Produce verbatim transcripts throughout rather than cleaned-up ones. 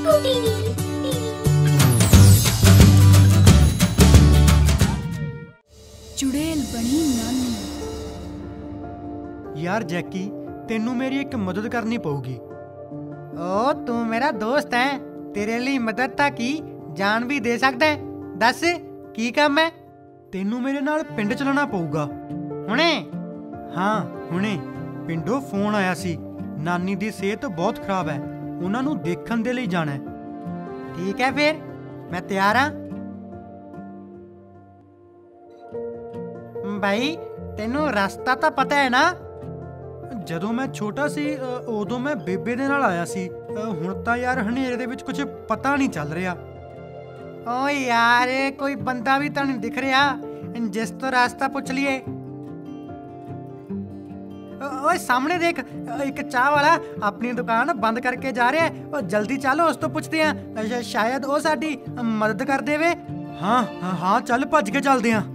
चुड़ैल बनी नानी। यार जैकी, तेनू मेरी एक मदद करनी पऊगी। ओ तू मेरा दोस्त है, तेरे लिए मदद ता की जान भी दे सकदा है। दस की काम है? तेनू मेरे नाल पिंड चलना पऊगा हुणे। हाँ हुणे। पिंडों फोन आया सी, नानी दी सेहत बहुत खराब है, उन्हां नू देखण दे लई जाना है। ठीक है फिर मैं तैयार हाँ। भाई तेनू रास्ता तो पता है ना? ਜਦੋਂ मैं छोटा सी उदों मैं बेबे दे नाल आया सी। हुण तां यार हनेरे दे विच कुछ पता नहीं चल रहा। ओ यार कोई बंदा भी तो नहीं दिख रहा जिस तो रास्ता पूछ लिए। ओए सामने देख, एक चाह वाला अपनी दुकान बंद करके जा रहा है। ओ जल्दी चलो उस तो पूछते हैं, शायद वो साडी मदद कर देवे। हाँ हाँ हाँ चल भज के चलते हैं।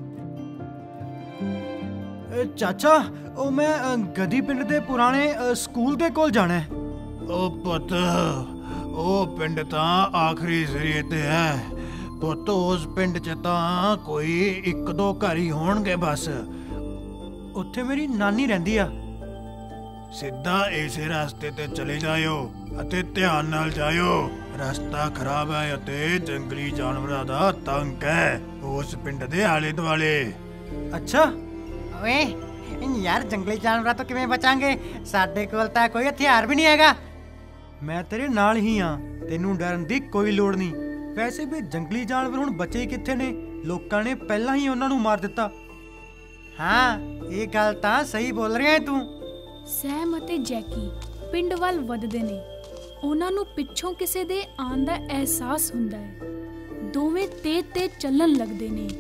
चाचा ओ मैं गधी पिंड दे पुराने स्कूल दे कोल जाना है। ओ पुत ओ पिंड तां आखरी सिरे ते है पुत। उस पिंड च तां कोई एक दो घर ही होणगे बस। उत्थे मेरी नानी रहिंदी आ। सिद्धा इसे रास्ते ते चले जायो अते ध्यान नाल जायो। रास्ता खराब है अते जंगली जानवरां दा तंग है उस पिंड दे आले दुआले। अच्छा ओए यार जंगली जानवर तो किवें बचांगे, साडे कोल तां कोई हथियार भी नहीं हैगा। मैं तेरे नाल ही हाँ, तेनू डरन दी कोई लोड़ नहीं। वैसे भी जंगली जानवर हुण बचे ही कित्थे ने, लोकां ने पहलां ही उन्हां नू मार दिता। हाँ ये गल तां सही बोल रहा है तू। सैम ਅਤੇ ਜੈਕੀ ਪਿੰਡ ਵੱਲ ਵੱਧਦੇ ਨੇ। ਉਹਨਾਂ ਨੂੰ ਪਿੱਛੋਂ ਕਿਸੇ ਦੇ ਆਉਣ ਦਾ ਅਹਿਸਾਸ ਹੁੰਦਾ ਹੈ। ਦੋਵੇਂ ਤੇਜ਼ ਤੇਜ਼ ਚੱਲਣ ਲੱਗਦੇ ਨੇ।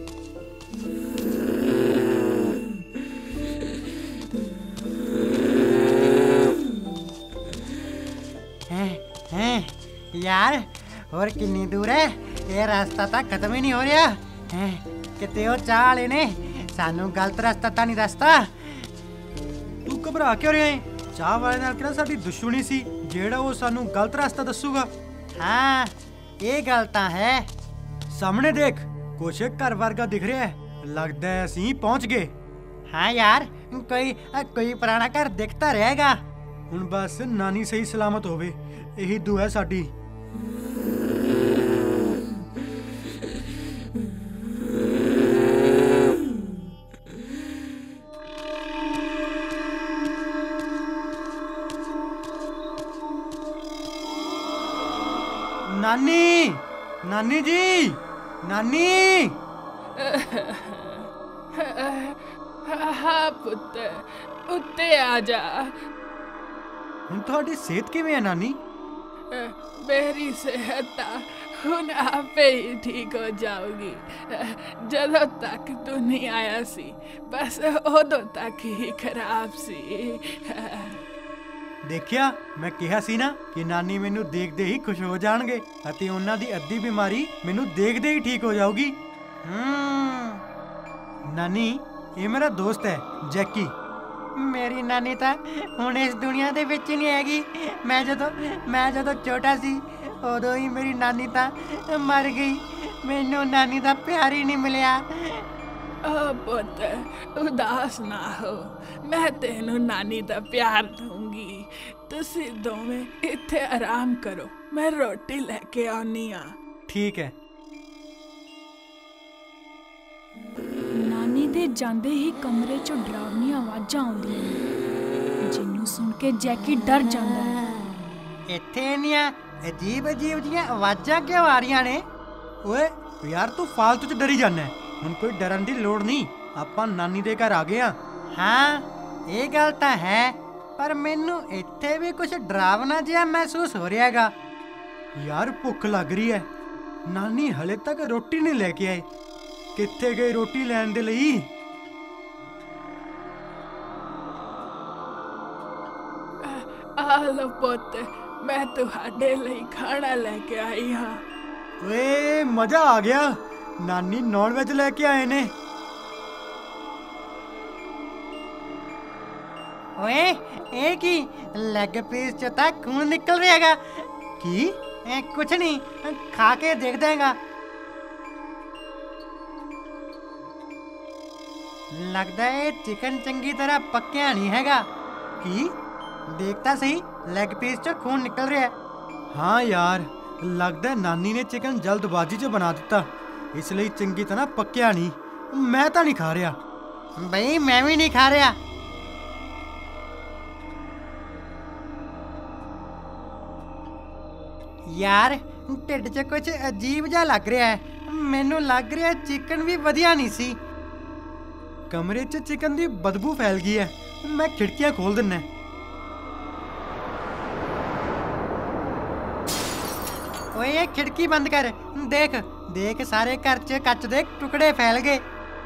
यार और कितनी दूर है? ये रास्ता तो खत्म ही नहीं हो रहा। कितने वो चाह वाले ने सानू गलत रास्ता तो नहीं दसता। तू घबरा क्यों रहा है? चाह वाले नाल किहड़ा साडी दुश्मनी सी जेड़ा वो सानू गलत रास्ता दसूगा। हाँ ये गल तां है। सामने देख, कुछ घर वर्गा दिख रहा है, लगदा है असीं पहुंच गए। हाँ यार कोई कोई पुराना घर दिखता रहेगा। हुण बस नानी सही सलामत होवे, यही दुआ है साडी। नानी, नानी जी, नानी। हाँ पुत्र उत्ते आ जा। हुण तुहाडी सेहत किवें है नानी? मेरी सेहत हुण आपे ही ठीक हो जाऊगी। जदों तक तू नहीं आया सी बस उदों तक ही खराब सी। देखिया मैं कहा सी ना कि नानी मैनू देखते ही खुश हो जाएंगे अते उन्हां दी अद्धी बीमारी मैनू देखते ही ठीक हो जाऊगी। नानी ये मेरा दोस्त है जैकी। मेरी नानी तो हुण इस दुनिया दे विच नहीं हैगी। मैं जदों मैं जदों छोटा सी उदों ही मेरी नानी तो मर गई। मैनू नानी दा प्यार ही नहीं मिलिया। ओ पुत्र उदास ना हो, मैं तेनू नानी दा प्यार दूंगी। तुसी दोवें इत्थे आराम करो, मैं रोटी लेके आनी आ। ठीक है। नानी दे जांदे ही कमरे चों डरावनी आवाज़ां आउंदियां ने, जिन्नू सुन के जैकी डर जांदा है। इत्थे इन्नियां अजीब अजीब जिहियां आवाज़ां क्यों आ रहीआं ने? ओए यार तू फालतू च डरी जाना है। हुण कोई डरन दी लोड़ नहीं, आपां नानी दे घर आ गए हां। हाँ ये गल तां है, पर मैनू इत्थे भी कुछ डरावना जिहा महसूस हो रहा हैगा। यार भुख लग रही है, नानी हले तक रोटी नहीं लेके आए। कित्थे गए रोटी लैण दे लई? आ लो पुत्त, मैं तुहाडे लई खाना लेके आई हाँ। ओए मजा आ गया, नानी नॉन वेज लेके आए ने। ओए ए की लेग पीस च तां खून निकल रहा हैगा। की ए, कुछ नहीं, खा के देख देगा। लगता है चिकन चंगी तरह पक्या नहीं हैगा। की देखता सही, लेग पीस चो खून निकल रहा है। हाँ यार, लगता है नानी ने चिकन जल्दबाजी च बना दिता, इसलिए चंगी तरह पक्या नहीं। मैं तो नहीं खा रहा। भाई मैं भी नहीं खा रहा। यार ढिड च कुछ अजीब जा लग रहा है। मैनू लग रहा चिकन भी वधिया नहीं सी। कमरे च चिकन की बदबू फैल गई है, मैं खिड़कियां खोल दिना। ओए ये खिड़की बंद कर। देख देख सारे घर च कच दे टुकड़े फैल गए।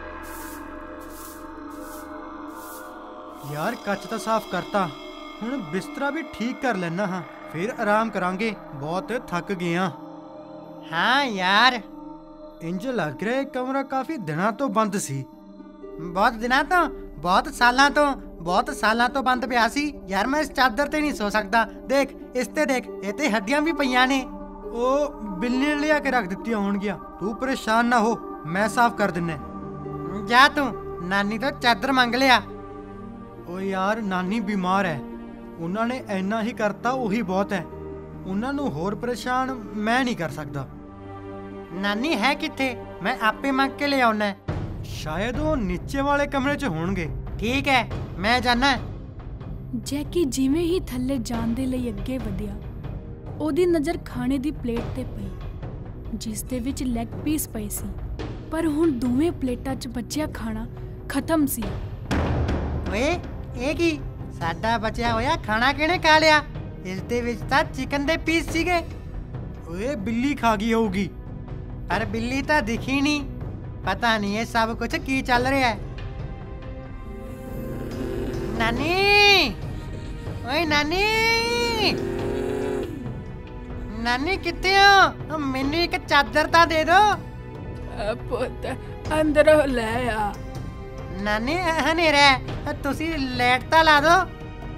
यार कच तो साफ करता, हुण बिस्तरा भी ठीक कर लेना हाँ, फिर आराम करांगे, बहुत थक गए हाँ। हाँ यार, इंज लग रहा है कमरा काफी दिनों तो बंद सी। बहुत दिनों तो बहुत सालों तो बहुत सालों तो बंद पिया सी। यार मैं इस चादर ते नहीं सो सकता। देख इस ते देख, ये ते हड्डियां भी पईयां ने। ओ बिल्ली ने लिया के रख दित्ती होणगियां, तू परेशान ना हो, मैं साफ कर दिन्ने। जा तू नानी तो चादर मंग लिया। ओ यार नानी बीमार है, उन्होंने इन्ना ही करता वही बहुत है, उन्होंने होर परेशान मैं नहीं कर सकता। नानी है किथे? मैं आपे मंग के ले आउना। शायद वो नीचे वाले कमरे च होणगे। ठीक है मैं जाना। ਜੈਕੀ ਜਿਵੇਂ ਹੀ ਥੱਲੇ ਜਾਣ ਦੇ ਲਈ ਅੱਗੇ ਵਧਿਆ, ਉਹਦੀ ਨਜ਼ਰ ਖਾਣੇ ਦੀ ਪਲੇਟ ਤੇ ਪਈ ਜਿਸ ਦੇ ਵਿੱਚ ਲੈਗ ਪੀਸ ਪਏ ਸੀ, ਪਰ ਹੁਣ ਦੋਵੇਂ ਪਲੇਟਾਂ 'ਚ ਬਚਿਆ ਖਾਣਾ ਖਤਮ ਸੀ। ਓਏ ਇਹ ਕੀ? ਸਾਡਾ ਬਚਿਆ ਹੋਇਆ ਖਾਣਾ ਕਿਹਨੇ ਖਾ ਲਿਆ? ਇਸ ਦੇ ਵਿੱਚ ਤਾਂ ਚਿਕਨ ਦੇ ਪੀਸ ਸੀਗੇ। ਓਏ ਬਿੱਲੀ ਖਾ ਗਈ ਹੋਊਗੀ। ਪਰ ਬਿੱਲੀ ਤਾਂ ਦਿਖੀ ਨਹੀਂ। ਪਤਾ ਨਹੀਂ ਇਹ ਸਭ ਕੁਝ ਕੀ ਚੱਲ ਰਿਹਾ ਹੈ। ਨਾਨੀ, ਓਏ ਨਾਨੀ, ਨਾਨੀ ਕਿੱਥੇ ਹੋ? ਮੈਨੂੰ ਇੱਕ ਚਾਦਰ ਤਾਂ ਦੇ ਦੋ। ਪੁੱਤ ਅੰਦਰੋਂ ਲੈ ਆ। ਨਾਨੀ ਹਨੇਰਾ, ਤੁਸੀਂ ਲਾਈਟ ਤਾਂ ਲਾ ਦੋ।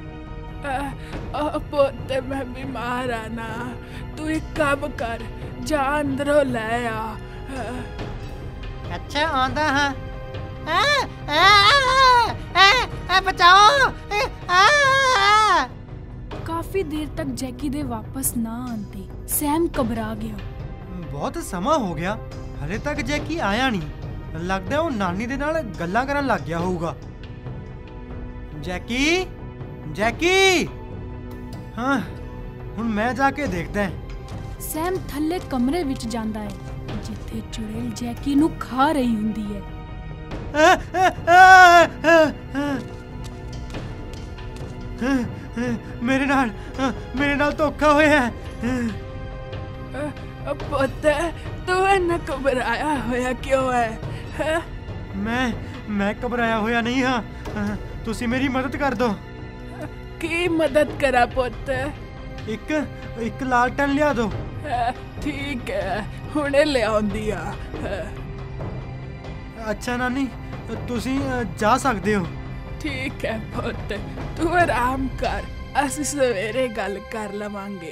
ਉਹ ਪੁੱਤ ਮੈਂ ਬਿਮਾਰ ਆ ਨਾ, ਤੂੰ ਇੱਕ ਕੰਮ ਕਰ, ਜਾ ਅੰਦਰੋਂ ਲੈ ਆ। अच्छा आंदा हाँ। आ, आ, आ, आ, बचाओ। आ, आ। ਕਾਫੀ ਦੇਰ ਤੱਕ ਜੈਕੀ ਦੇ ਵਾਪਸ ਨਾ ਆਉਣ ਤੇ ਸੈਮ ਘਬਰਾ ਗਿਆ। ਬਹੁਤ ਸਮਾਂ ਹੋ ਗਿਆ, ਹਲੇ ਤੱਕ ਜੈਕੀ ਆਇਆ ਨਹੀਂ। ਲੱਗਦਾ ਉਹ ਨਾਨੀ ਦੇ ਨਾਲ ਗੱਲਾਂ ਕਰਨ ਲੱਗ ਗਿਆ ਹੋਊਗਾ। Jackie, Jackie. ਹਾਂ ਹੁਣ ਮੈਂ ਜਾ ਕੇ ਦੇਖਦਾ ਹਾਂ। ਸੈਮ ਥੱਲੇ ਕਮਰੇ ਵਿੱਚ ਜਾਂਦਾ ਹੈ ਜਿੱਥੇ ਚੁੜੇਲ ਜੈਕੀ ਨੂੰ ਖਾ ਰਹੀ ਹੁੰਦੀ ਹੈ। ਮੇਰੇ ਨਾਲ ਮੇਰੇ ਨਾਲ ਧੋਖਾ ਹੋਇਆ ਹੈ। ਪੁੱਤ ਤੂੰ ਇੰਨਾ ਘਬਰਾਇਆ ਹੋਇਆ ਕਿਉਂ ਹੈ? ਮੈਂ ਮੈਂ ਘਬਰਾਇਆ ਹੋਇਆ ਨਹੀਂ ਹਾਂ, ਤੁਸੀਂ ਮੇਰੀ ਮਦਦ ਕਰ ਦਿਓ। ਕੀ ਮਦਦ ਕਰਾਂ ਪੁੱਤ? ਇੱਕ ਇੱਕ ਲਾਲਟਨ ਲਿਆ ਦਿਓ। ਠੀਕ ਹੈ ਹੁਣੇ ਲਿਆਉਂਦੀ ਆ। ਅੱਛਾ ਨਾਨੀ, ਤੁਸੀਂ ਜਾ ਸਕਦੇ ਹੋ। ਠੀਕ ਹੈ ਪੁੱਤ, ਤੂੰ ਆਰਾਮ ਕਰ, ਅਸੀਂ ਸਵੇਰੇ ਗੱਲ ਕਰ ਲਵਾਂਗੇ।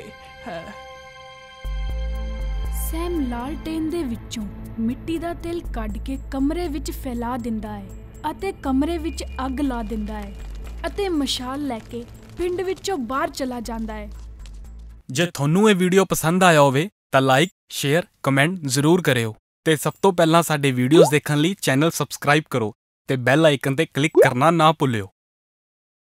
ਸੈਮ ਲਾਲਟੇਨ ਦੇ ਵਿੱਚੋਂ ਮਿੱਟੀ ਦਾ ਤੇਲ ਕੱਢ ਕੇ ਕਮਰੇ ਵਿੱਚ ਫੈਲਾ ਦਿੰਦਾ ਹੈ ਅਤੇ ਕਮਰੇ ਵਿੱਚ ਅੱਗ ਲਾ ਦਿੰਦਾ ਹੈ ਅਤੇ ਮਸ਼ਾਲ ਲੈ ਕੇ ਪਿੰਡ ਵਿੱਚੋਂ ਬਾਹਰ ਚਲਾ ਜਾਂਦਾ ਹੈ। ਜੇ ਤੁਹਾਨੂੰ ਇਹ ਵੀਡੀਓ ਪਸੰਦ ਆਇਆ ਹੋਵੇ ਤਾਂ ਲਾਈਕ, ਸ਼ੇਅਰ, ਕਮੈਂਟ ਜ਼ਰੂਰ ਕਰਿਓ ਤੇ ਸਭ ਤੋਂ ਪਹਿਲਾਂ ਸਾਡੇ ਵੀਡੀਓਜ਼ ਦੇਖਣ ਲਈ ਚੈਨਲ ਸਬਸਕ੍ਰਾਈਬ ਕਰੋ ਤੇ ਬੈਲ ਆਈਕਨ ਤੇ ਕਲਿੱਕ ਕਰਨਾ ਨਾ ਭੁੱਲਿਓ।